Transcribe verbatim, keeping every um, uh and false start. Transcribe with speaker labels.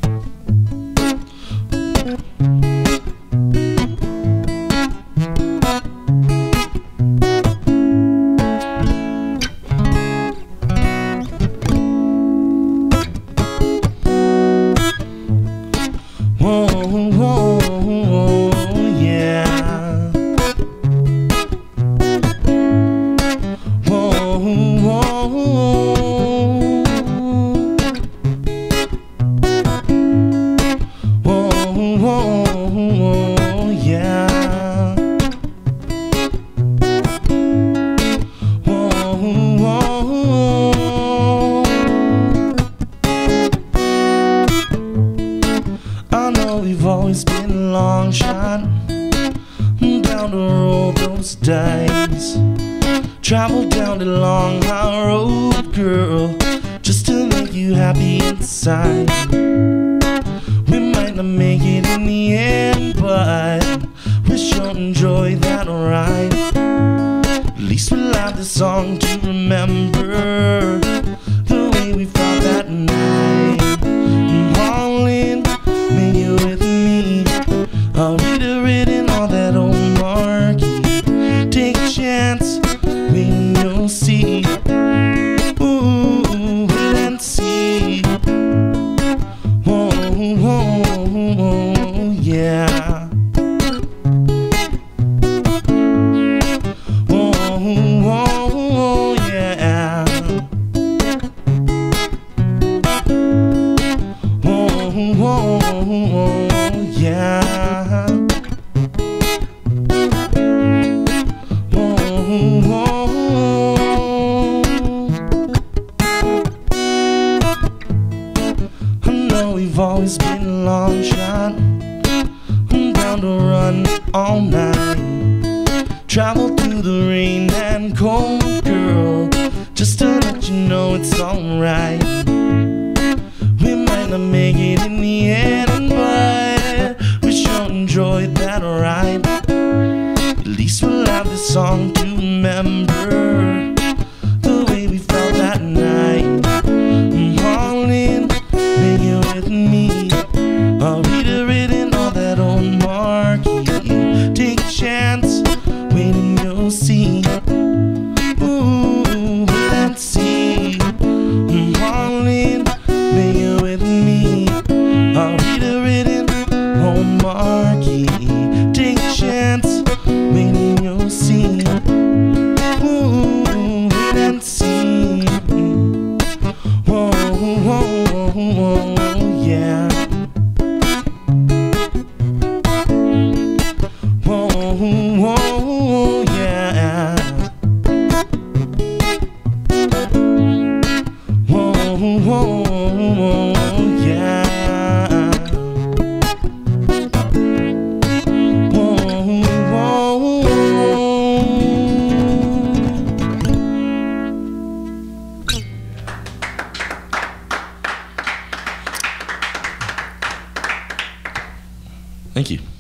Speaker 1: We've always been a long shot, down to roll those dice. Travel down the long high road, girl, just to make you happy inside. We might not make it in the end, but we sure enjoy that ride. At least we'll have this song to remember the way we felt that night. I'm all in, make it with me. I'll read it written on that old marquee. Take a chance, wait and you'll see. Ooh, wait and see. Whoa, whoa, whoa, yeah. Whoa, whoa, yeah. Whoa, whoa, yeah. We've always been a long shot, I'm down to run all night. Travel through the rain and cold, girl, just to let you know it's alright. We might not make it in the end, but we sure enjoyed that ride. At least we'll have this song to remember the way we felt that night. I'm all in, make it with me. I'll read it written on that old marquee. Take a chance, wait and you'll see. Ooh, wait and see. I'm all in, make it with me. I'll read it written on marquee. Take a chance, wait and you'll see. Ooh, wait and see. Whoa, whoa, whoa, yeah. Whoa, whoa, yeah. Whoa, whoa, yeah. Thank you.